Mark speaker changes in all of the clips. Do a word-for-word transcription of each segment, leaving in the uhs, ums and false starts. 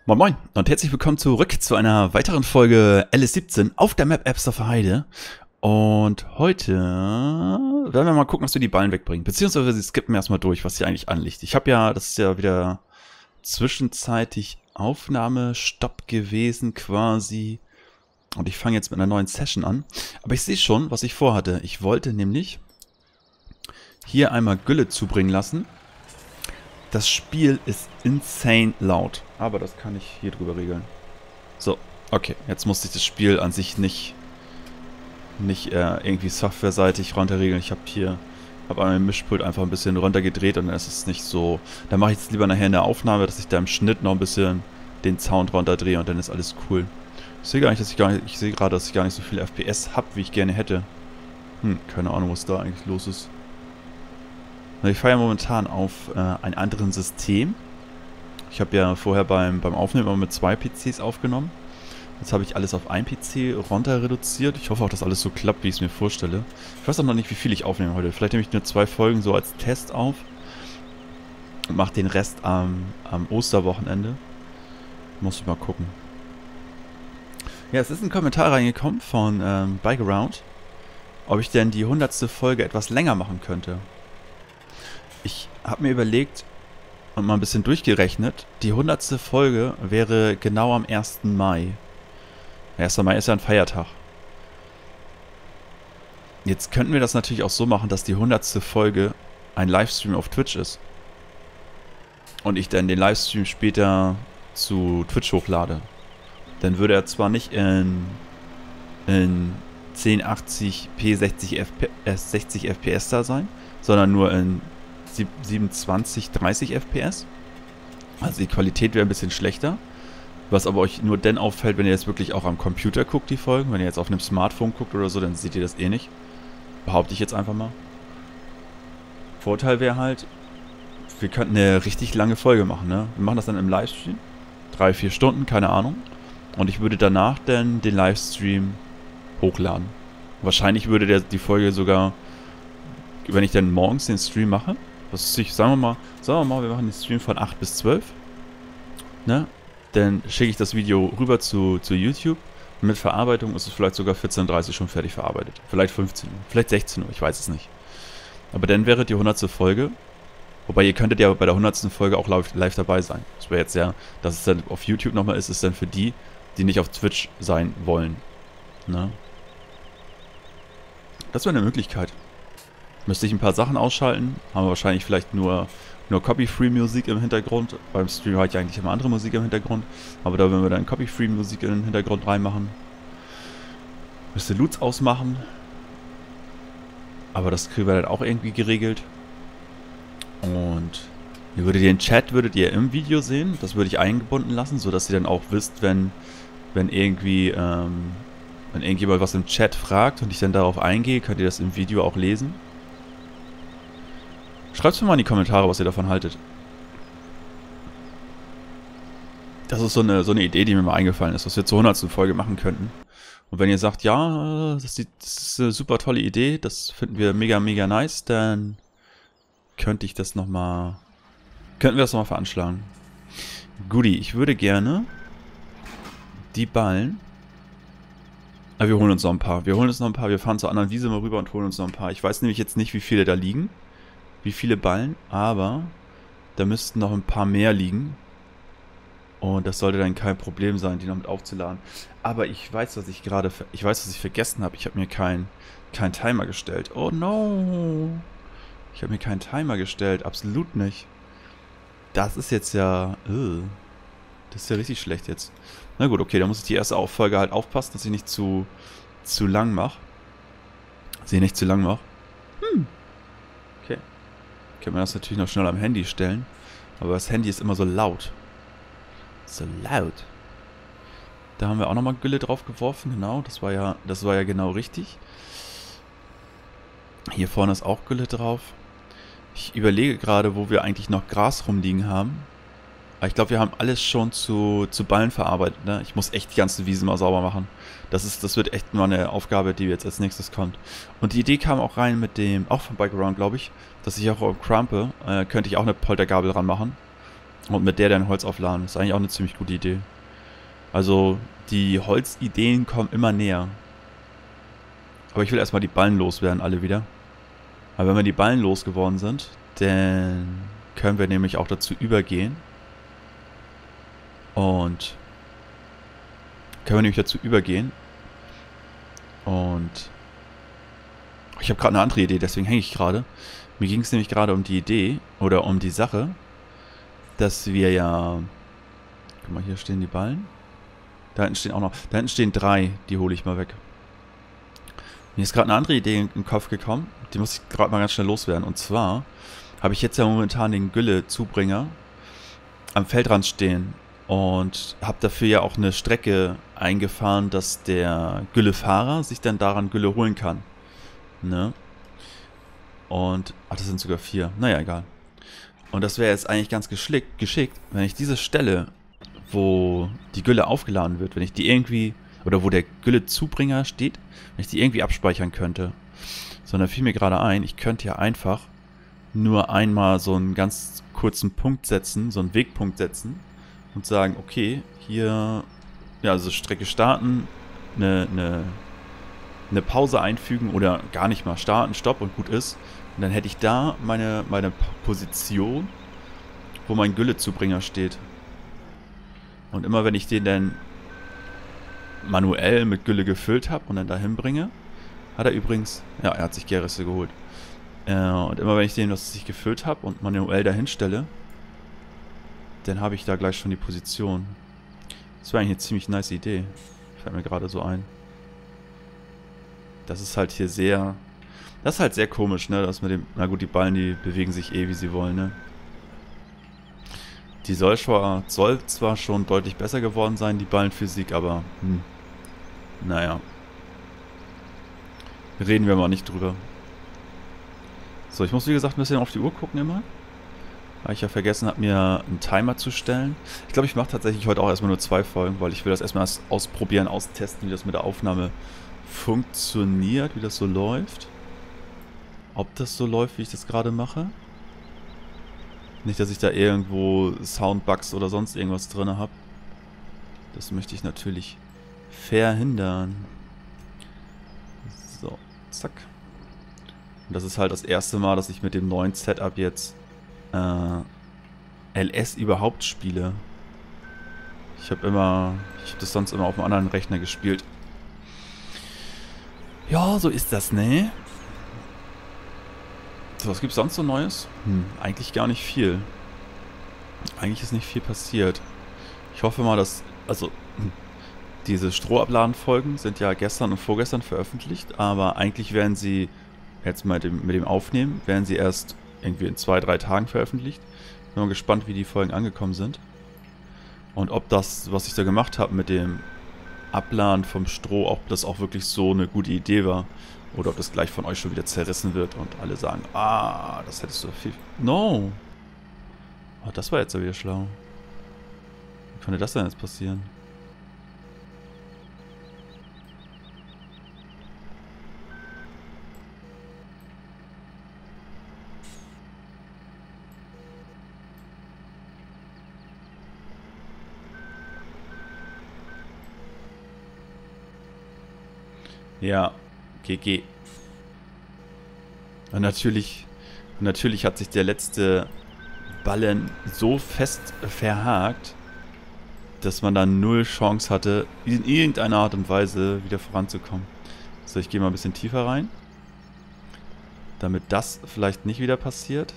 Speaker 1: Moin Moin und herzlich willkommen zurück zu einer weiteren Folge L S siebzehn auf der Map Ebsdorfer Heide. Und heute werden wir mal gucken, was wir die Ballen wegbringen. Beziehungsweise sie skippen erstmal durch, was hier eigentlich anliegt. Ich habe ja, das ist ja wieder zwischenzeitig Aufnahmestopp gewesen quasi. Und ich fange jetzt mit einer neuen Session an. Aber ich sehe schon, was ich vorhatte. Ich wollte nämlich hier einmal Gülle zubringen lassen. Das Spiel ist insane laut. Aber das kann ich hier drüber regeln. So, okay. Jetzt musste ich das Spiel an sich nicht, nicht äh, irgendwie softwareseitig runterregeln. Ich habe hier habe an meinem Mischpult einfach ein bisschen runtergedreht und dann ist es nicht so. Da mache ich jetzt lieber nachher eine Aufnahme, dass ich da im Schnitt noch ein bisschen den Sound runterdrehe und dann ist alles cool. Ich sehe gar nicht, dass ich gar nicht, ich sehe gerade, dass ich gar nicht so viel F P S habe, wie ich gerne hätte. Hm, keine Ahnung, was da eigentlich los ist. Ich fahre ja momentan auf äh, einem anderen System. Ich habe ja vorher beim, beim Aufnehmen immer mit zwei P Cs aufgenommen. Jetzt habe ich alles auf ein P C runter reduziert. Ich hoffe auch, dass alles so klappt, wie ich es mir vorstelle. Ich weiß auch noch nicht, wie viel ich aufnehme heute. Vielleicht nehme ich nur zwei Folgen so als Test auf. Und mache den Rest am, am Osterwochenende. Muss ich mal gucken. Ja, es ist ein Kommentar reingekommen von ähm, Bikearound, ob ich denn die hundertste Folge etwas länger machen könnte. Ich habe mir überlegt und mal ein bisschen durchgerechnet, die hundertste Folge wäre genau am ersten Mai. Der erste Mai ist ja ein Feiertag. Jetzt könnten wir das natürlich auch so machen, dass die hundertste Folge ein Livestream auf Twitch ist. Und ich dann den Livestream später zu Twitch hochlade. Dann würde er zwar nicht in, in zehn achtzig p sechzig F P S da sein, sondern nur in siebenundzwanzig dreißig F P S. Also die Qualität wäre ein bisschen schlechter. Was aber euch nur dann auffällt, wenn ihr jetzt wirklich auch am Computer guckt, die Folgen. Wenn ihr jetzt auf einem Smartphone guckt oder so, dann seht ihr das eh nicht. Behaupte ich jetzt einfach mal. Vorteil wäre halt, wir könnten eine richtig lange Folge machen, ne? Wir machen das dann im Livestream. Drei, vier Stunden, keine Ahnung. Und ich würde danach dann den Livestream hochladen. Wahrscheinlich würde der, die Folge sogar, wenn ich dann morgens den Stream mache, was ist ich, sagen wir mal, sagen wir mal, wir machen den Stream von acht bis zwölf, ne? Dann schicke ich das Video rüber zu, zu YouTube. Mit Verarbeitung ist es vielleicht sogar vierzehn Uhr dreißig schon fertig verarbeitet. Vielleicht fünfzehn Uhr, vielleicht sechzehn Uhr, ich weiß es nicht. Aber dann wäre die hundertste Folge, wobei ihr könntet ja bei der hundertsten Folge auch live, live dabei sein. Das wäre jetzt ja, dass es dann auf YouTube nochmal ist, ist dann für die, die nicht auf Twitch sein wollen. Ne? Das wäre eine Möglichkeit. Müsste ich ein paar Sachen ausschalten, haben wir wahrscheinlich vielleicht nur, nur Copy-Free-Musik im Hintergrund. Beim Stream habe ich eigentlich immer andere Musik im Hintergrund, aber da würden wir dann Copy-Free-Musik in den Hintergrund reinmachen. Müsste Loots ausmachen, aber das kriegen wir dann auch irgendwie geregelt. Und ihr würdet den Chat würdet ihr im Video sehen, das würde ich eingebunden lassen, sodass ihr dann auch wisst, wenn, wenn irgendwie, ähm, wenn irgendjemand was im Chat fragt und ich dann darauf eingehe, könnt ihr das im Video auch lesen. Schreibt mir mal in die Kommentare, was ihr davon haltet. Das ist so eine, so eine Idee, die mir mal eingefallen ist, was wir zur hundertsten Folge machen könnten. Und wenn ihr sagt, ja, das ist, die, das ist eine super tolle Idee, das finden wir mega, mega nice, dann könnte ich das nochmal, könnten wir das nochmal veranschlagen. Guti, ich würde gerne die Ballen, aber wir holen uns noch ein paar, wir holen uns noch ein paar, wir fahren zur anderen Wiese mal rüber und holen uns noch ein paar. Ich weiß nämlich jetzt nicht, wie viele da liegen. Wie viele Ballen, aber da müssten noch ein paar mehr liegen. Und das sollte dann kein Problem sein, die noch mit aufzuladen. Aber ich weiß, was ich gerade, ich weiß, was ich vergessen habe. Ich habe mir keinen kein Timer gestellt. Oh no! Ich habe mir keinen Timer gestellt, absolut nicht. Das ist jetzt ja, uh, das ist ja richtig schlecht jetzt. Na gut, okay, da muss ich die erste Folge halt aufpassen, dass ich nicht zu, zu lang mache. Dass ich nicht zu lang mache. Hm. Okay. Kann man das natürlich noch schnell am Handy stellen. Aber das Handy ist immer so laut. So laut. Da haben wir auch nochmal Gülle drauf geworfen. Genau, das war ja, das war ja genau richtig. Hier vorne ist auch Gülle drauf. Ich überlege gerade, wo wir eigentlich noch Gras rumliegen haben. Aber ich glaube, wir haben alles schon zu, zu Ballen verarbeitet. Ne? Ich muss echt die ganze Wiese mal sauber machen. Das ist, das wird echt mal eine Aufgabe, die jetzt als nächstes kommt. Und die Idee kam auch rein mit dem, auch von Bikearound, glaube ich, dass ich auch am Krampe, äh, könnte ich auch eine Poltergabel ranmachen. Und mit der dann Holz aufladen. Das ist eigentlich auch eine ziemlich gute Idee. Also, die Holzideen kommen immer näher. Aber ich will erstmal die Ballen loswerden, alle wieder. Aber wenn wir die Ballen losgeworden sind, dann können wir nämlich auch dazu übergehen. Und können wir nämlich dazu übergehen. Und ich habe gerade eine andere Idee, deswegen hänge ich gerade. Mir ging es nämlich gerade um die Idee oder um die Sache, dass wir ja... Guck mal, hier stehen die Ballen. Da hinten stehen auch noch... Da hinten stehen drei, die hole ich mal weg. Mir ist gerade eine andere Idee in den Kopf gekommen. Die muss ich gerade mal ganz schnell loswerden. Und zwar habe ich jetzt ja momentan den Gülle-Zubringer am Feldrand stehen. Und habe dafür ja auch eine Strecke eingefahren, dass der Güllefahrer sich dann daran Gülle holen kann. Ne? Und... Ach, das sind sogar vier. Naja, egal. Und das wäre jetzt eigentlich ganz geschickt, geschickt, wenn ich diese Stelle, wo die Gülle aufgeladen wird, wenn ich die irgendwie... Oder wo der Gülle-Zubringer steht, wenn ich die irgendwie abspeichern könnte. Sondern fiel mir gerade ein, ich könnte ja einfach nur einmal so einen ganz kurzen Punkt setzen, so einen Wegpunkt setzen und sagen, okay, hier, ja, also Strecke starten, eine, eine, eine Pause einfügen oder gar nicht mal starten, Stopp und gut ist. Und dann hätte ich da meine, meine Position, wo mein Gülle-Zubringer steht. Und immer wenn ich den dann manuell mit Gülle gefüllt habe und dann dahin bringe, hat er übrigens, ja, er hat sich Gärreste geholt. Äh, und immer wenn ich den, was ich gefüllt habe und manuell dahin stelle, dann habe ich da gleich schon die Position. Das wäre eigentlich eine ziemlich nice Idee. Fällt mir gerade so ein. Das ist halt hier sehr, das ist halt sehr komisch, ne, das mit dem, na gut, die Ballen, die bewegen sich eh, wie sie wollen, ne. Die soll, schon, soll zwar schon deutlich besser geworden sein, die Ballenphysik, aber hm, naja. Reden wir mal nicht drüber. So, ich muss wie gesagt ein bisschen auf die Uhr gucken immer. Weil ich ja vergessen habe, mir einen Timer zu stellen. Ich glaube, ich mache tatsächlich heute auch erstmal nur zwei Folgen, weil ich will das erstmal ausprobieren, austesten, wie das mit der Aufnahme funktioniert, wie das so läuft. Ob das so läuft, wie ich das gerade mache. Nicht, dass ich da irgendwo Soundbugs oder sonst irgendwas drin habe. Das möchte ich natürlich verhindern. So, zack. Und das ist halt das erste Mal, dass ich mit dem neuen Setup jetzt äh, L S überhaupt spiele. Ich habe immer, ich habe das sonst immer auf einem anderen Rechner gespielt. Ja, so ist das, ne? So, was gibt's sonst so Neues? Hm, eigentlich gar nicht viel. Eigentlich ist nicht viel passiert. Ich hoffe mal, dass, also, diese Strohabladen-Folgen sind ja gestern und vorgestern veröffentlicht, aber eigentlich werden sie, jetzt mit dem, mit dem Aufnehmen, werden sie erst irgendwie in zwei, drei Tagen veröffentlicht. Bin mal gespannt, wie die Folgen angekommen sind. Und ob das, was ich da gemacht habe mit dem Abladen vom Stroh, ob das auch wirklich so eine gute Idee war. Oder ob das gleich von euch schon wieder zerrissen wird und alle sagen, ah, das hättest du viel... No! Oh, das war jetzt ja wieder schlau. Wie konnte das denn jetzt passieren? Ja, G G. Und natürlich, natürlich hat sich der letzte Ballen so fest verhakt, dass man da null Chance hatte, in irgendeiner Art und Weise wieder voranzukommen. So, ich gehe mal ein bisschen tiefer rein, damit das vielleicht nicht wieder passiert.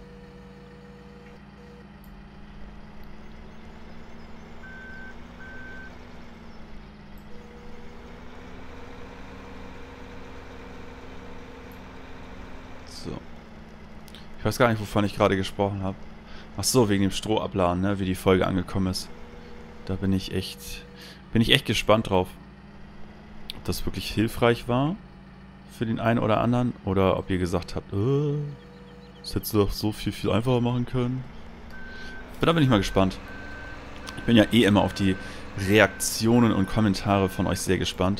Speaker 1: So. Ich weiß gar nicht, wovon ich gerade gesprochen habe. Ach so, wegen dem Strohabladen, ne, wie die Folge angekommen ist. Da bin ich echt, bin ich echt gespannt drauf. Ob das wirklich hilfreich war für den einen oder anderen oder ob ihr gesagt habt, äh, das hättest du doch so viel, viel einfacher machen können. Aber da bin ich mal gespannt. Ich bin ja eh immer auf die Reaktionen und Kommentare von euch sehr gespannt.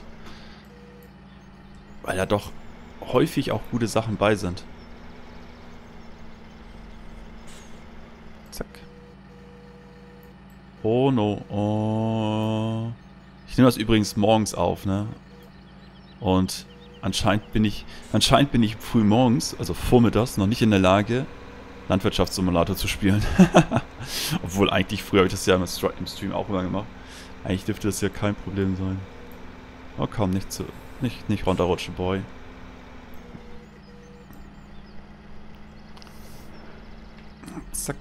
Speaker 1: Weil da doch häufig auch gute Sachen bei sind. Zack. Oh no. Oh. Ich nehme das übrigens morgens auf, ne? Und anscheinend bin ich, anscheinend bin ich früh morgens, also vormittags, noch nicht in der Lage, Landwirtschaftssimulator zu spielen. Obwohl eigentlich früher habe ich das ja im Stream auch immer gemacht. Eigentlich dürfte das ja kein Problem sein. Oh komm, nicht zu, nicht, nicht runterrutschen, Boy. Zack.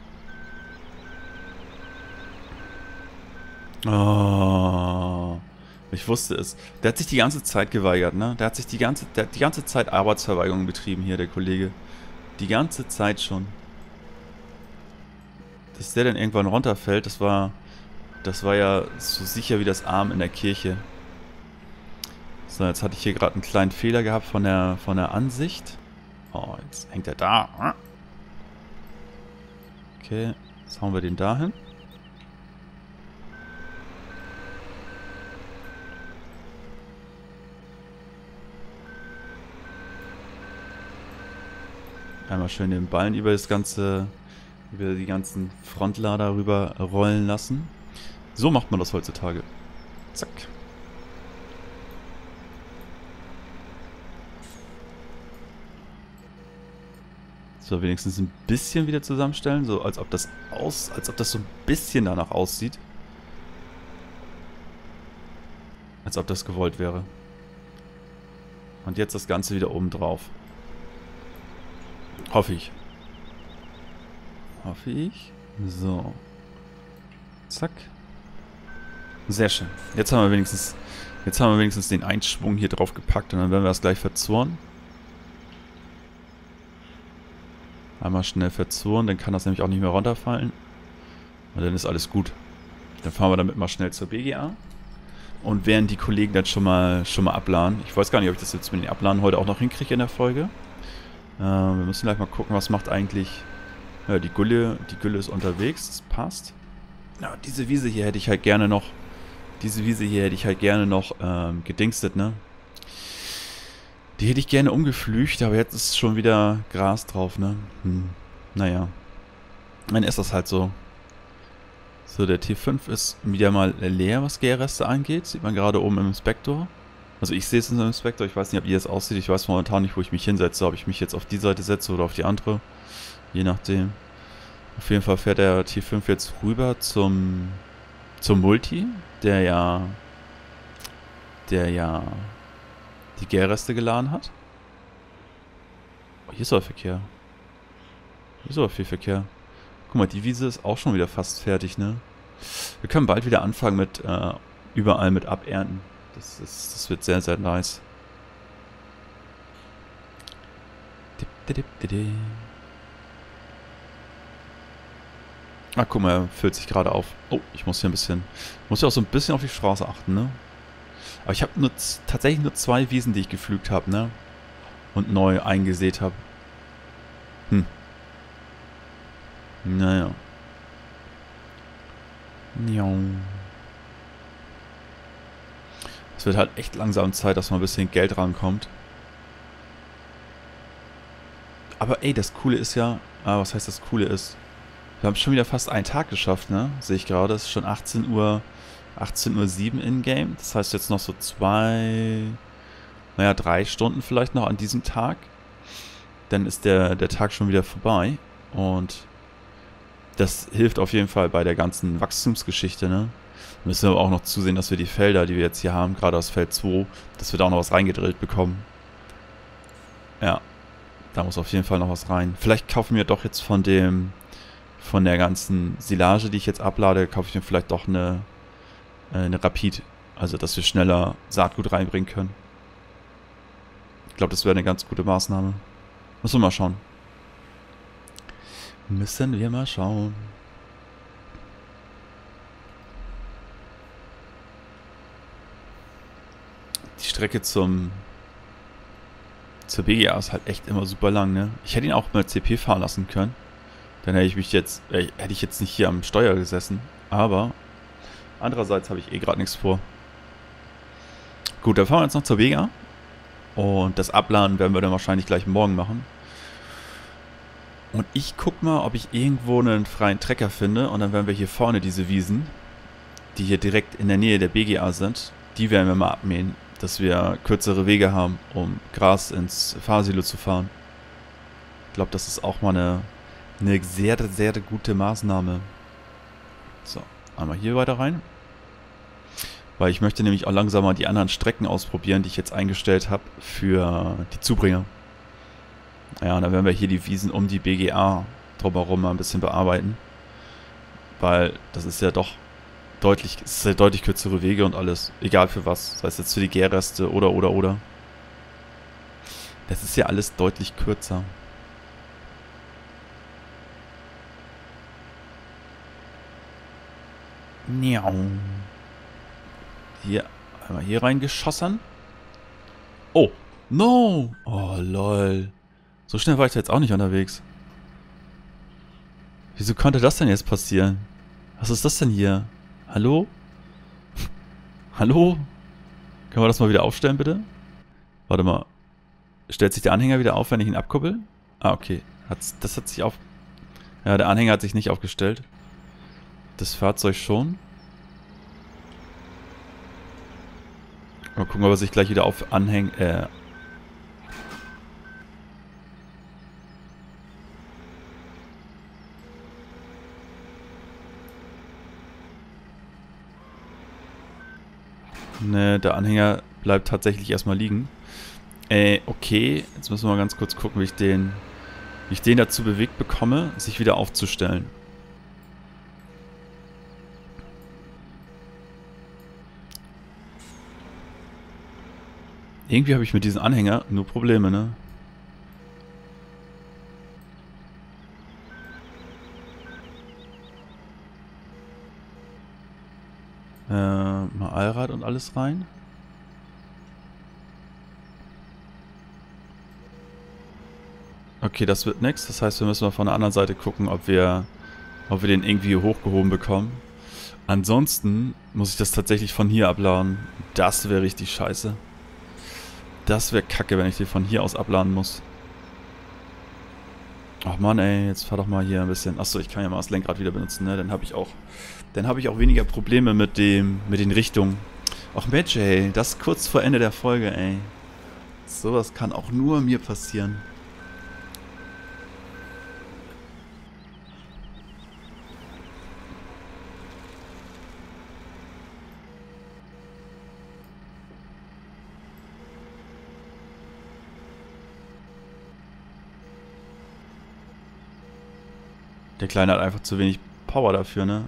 Speaker 1: Oh, ich wusste es. Der hat sich die ganze Zeit geweigert, ne? Der hat sich die ganze, der hat die ganze Zeit Arbeitsverweigerung betrieben hier, der Kollege. Die ganze Zeit schon. Dass der dann irgendwann runterfällt, das war, das war ja so sicher wie das Arm in der Kirche. So, jetzt hatte ich hier gerade einen kleinen Fehler gehabt von der, von der Ansicht. Oh, jetzt hängt er da. Okay, jetzt hauen wir den da hin. Einmal schön den Ballen über das ganze, über die ganzen Frontlader rüber rollen lassen. So macht man das heutzutage. Zack. So, wenigstens ein bisschen wieder zusammenstellen, so als ob das aus, als ob das so ein bisschen danach aussieht. Als ob das gewollt wäre. Und jetzt das Ganze wieder oben drauf. Hoffe ich. Hoffe ich. So. Zack. Sehr schön. Jetzt haben wir wenigstens, jetzt haben wir wenigstens den Einschwung hier drauf gepackt und dann werden wir das gleich verzurren. Einmal schnell verzurren, dann kann das nämlich auch nicht mehr runterfallen. Und dann ist alles gut. Dann fahren wir damit mal schnell zur B G A. Und während die Kollegen dann schon mal, schon mal abladen. Ich weiß gar nicht, ob ich das jetzt mit den Abladen heute auch noch hinkriege in der Folge. Äh, wir müssen gleich mal gucken, was macht eigentlich... Ja, die Gülle, die Gülle ist unterwegs, das passt. Ja, diese Wiese hier hätte ich halt gerne noch... Diese Wiese hier hätte ich halt gerne noch ähm, gedingstet, ne? Die hätte ich gerne umgepflügt, aber jetzt ist schon wieder Gras drauf, ne? Hm. Naja. Dann ist das halt so. So, der T fünf ist wieder mal leer, was Gärreste angeht. Sieht man gerade oben im Inspektor. Also ich sehe es im Inspektor, ich weiß nicht, ob ihr es aussieht. Ich weiß momentan nicht, wo ich mich hinsetze. Ob ich mich jetzt auf die Seite setze oder auf die andere. Je nachdem. Auf jeden Fall fährt der T fünf jetzt rüber zum, zum Multi, der ja... Der ja... die Gärreste geladen hat. Oh, hier ist aber Verkehr. Hier ist aber viel Verkehr. Guck mal, die Wiese ist auch schon wieder fast fertig, ne? Wir können bald wieder anfangen mit, äh, überall mit Abernten. Das ist, das wird sehr, sehr nice. Ah, guck mal, er füllt sich gerade auf. Oh, ich muss hier ein bisschen, muss ja auch so ein bisschen auf die Straße achten, ne? Aber ich habe nur tatsächlich nur zwei Wiesen, die ich gepflügt habe, ne? Und neu eingesät habe. Hm. Naja. Ja. Es wird halt echt langsam Zeit, dass mal ein bisschen Geld rankommt. Aber ey, das Coole ist ja... Ah, was heißt das Coole ist? Wir haben schon wieder fast einen Tag geschafft, ne? Sehe ich gerade. Es ist schon achtzehn Uhr... achtzehn Uhr sieben in-game. Das heißt jetzt noch so zwei, naja, drei Stunden vielleicht noch an diesem Tag. Dann ist der, der Tag schon wieder vorbei. Und das hilft auf jeden Fall bei der ganzen Wachstumsgeschichte, ne? Müssen wir aber auch noch zusehen, dass wir die Felder, die wir jetzt hier haben, gerade aus Feld zwei, dass wir da auch noch was reingedrillt bekommen. Ja, da muss auf jeden Fall noch was rein. Vielleicht kaufen wir doch jetzt von dem, von der ganzen Silage, die ich jetzt ablade, kaufe ich mir vielleicht doch eine eine Rapid, also dass wir schneller Saatgut reinbringen können. Ich glaube, das wäre eine ganz gute Maßnahme. Müssen wir mal schauen. Müssen wir mal schauen. Die Strecke zum zur B G A ist halt echt immer super lang, ne? Ich hätte ihn auch mit C P fahren lassen können. Dann hätte ich mich jetzt, äh, hätte ich jetzt nicht hier am Steuer gesessen. Aber andererseits habe ich eh gerade nichts vor. Gut, dann fahren wir jetzt noch zur B G A. Und das Abladen werden wir dann wahrscheinlich gleich morgen machen. Und ich guck mal, ob ich irgendwo einen freien Trecker finde. Und dann werden wir hier vorne diese Wiesen, die hier direkt in der Nähe der B G A sind, die werden wir mal abmähen, dass wir kürzere Wege haben, um Gras ins Fahrsilo zu fahren. Ich glaube, das ist auch mal eine, eine sehr, sehr gute Maßnahme. So, einmal hier weiter rein. Weil ich möchte nämlich auch langsam mal die anderen Strecken ausprobieren, die ich jetzt eingestellt habe für die Zubringer. Ja, und dann werden wir hier die Wiesen um die B G A drumherum mal ein bisschen bearbeiten. Weil das ist ja doch deutlich, es ist ja deutlich kürzere Wege und alles. Egal für was. Sei es jetzt für die Gärreste oder, oder, oder. Das ist ja alles deutlich kürzer. Miau. Hier, einmal hier reingeschossen. Oh, no. Oh, lol. So schnell war ich da jetzt auch nicht unterwegs. Wieso konnte das denn jetzt passieren? Was ist das denn hier? Hallo? Hallo? Können wir das mal wieder aufstellen, bitte? Warte mal. Stellt sich der Anhänger wieder auf, wenn ich ihn abkuppel? Ah, okay. Hat's, das hat sich auf... Ja, der Anhänger hat sich nicht aufgestellt. Das Fahrzeug schon. Mal gucken, ob er sich gleich wieder auf anhängt. Äh. Ne, der Anhänger bleibt tatsächlich erstmal liegen. Äh, okay. Jetzt müssen wir mal ganz kurz gucken, wie ich den, wie ich den dazu bewegt bekomme, sich wieder aufzustellen. Irgendwie habe ich mit diesem Anhänger nur Probleme, ne? Äh, mal Allrad und alles rein. Okay, das wird nichts. Das heißt, wir müssen mal von der anderen Seite gucken, ob wir, ob wir den irgendwie hochgehoben bekommen. Ansonsten muss ich das tatsächlich von hier abladen. Das wäre richtig scheiße. Das wäre kacke, wenn ich den von hier aus abladen muss. Ach man, ey, jetzt fahr doch mal hier ein bisschen. Achso, ich kann ja mal das Lenkrad wieder benutzen, ne? Dann habe ich auch, dann habe ich auch weniger Probleme mit dem, mit den Richtungen. Ach Mensch, ey, das kurz vor Ende der Folge, ey. Sowas kann auch nur mir passieren. Der Kleine hat einfach zu wenig Power dafür, ne?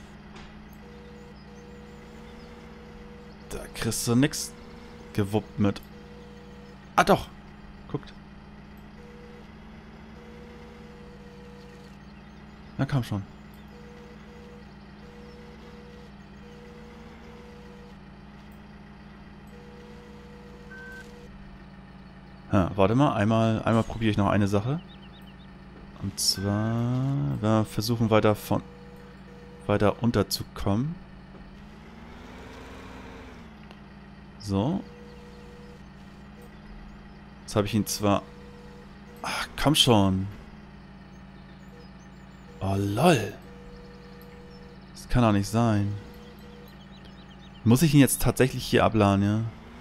Speaker 1: Da kriegst du nix gewuppt mit. Ah doch! Guckt. Na komm schon. Ha, warte mal, einmal, einmal probiere ich noch eine Sache. Und zwar, wir versuchen weiter von weiter unterzukommen. So. Jetzt habe ich ihn zwar... Ach, komm schon. Oh, lol. Das kann doch nicht sein. Muss ich ihn jetzt tatsächlich hier abladen, ja?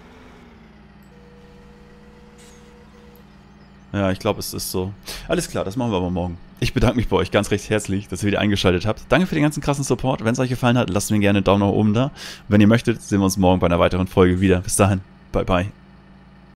Speaker 1: Ja, ich glaube, es ist so. Alles klar, das machen wir aber morgen. Ich bedanke mich bei euch ganz recht herzlich, dass ihr wieder eingeschaltet habt. Danke für den ganzen krassen Support. Wenn es euch gefallen hat, lasst mir gerne einen Daumen nach oben da. Wenn ihr möchtet, sehen wir uns morgen bei einer weiteren Folge wieder. Bis dahin, bye bye.